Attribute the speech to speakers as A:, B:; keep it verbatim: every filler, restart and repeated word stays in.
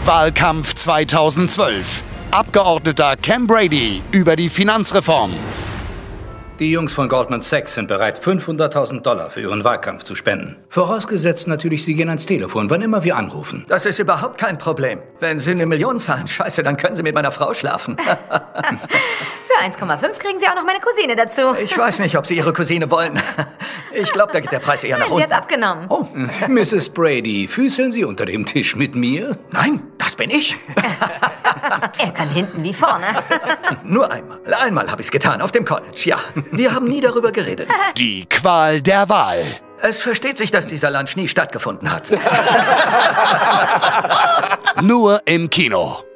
A: Wahlkampf zweitausendzwölf. Abgeordneter Cam Brady über die Finanzreform.
B: Die Jungs von Goldman Sachs sind bereit, fünfhunderttausend Dollar für ihren Wahlkampf zu spenden. Vorausgesetzt natürlich, sie gehen ans Telefon, wann immer wir anrufen.
C: Das ist überhaupt kein Problem. Wenn Sie eine Million zahlen, scheiße, dann können Sie mit meiner Frau schlafen.
D: Für eins Komma fünf kriegen Sie auch noch meine Cousine dazu.
C: Ich weiß nicht, ob Sie Ihre Cousine wollen. Ich glaube, da geht der Preis eher nach
D: Nein,
C: unten.
D: sie hat abgenommen.
C: Oh.
B: Misses Brady, füßeln Sie unter dem Tisch mit mir?
C: Nein, das bin ich.
D: Er kann hinten wie vorne.
C: Nur einmal. Einmal habe ich es getan, auf dem College, ja. Wir haben nie darüber geredet.
A: Die Qual der Wahl.
C: Es versteht sich, dass dieser Lunch nie stattgefunden hat.
A: Nur im Kino.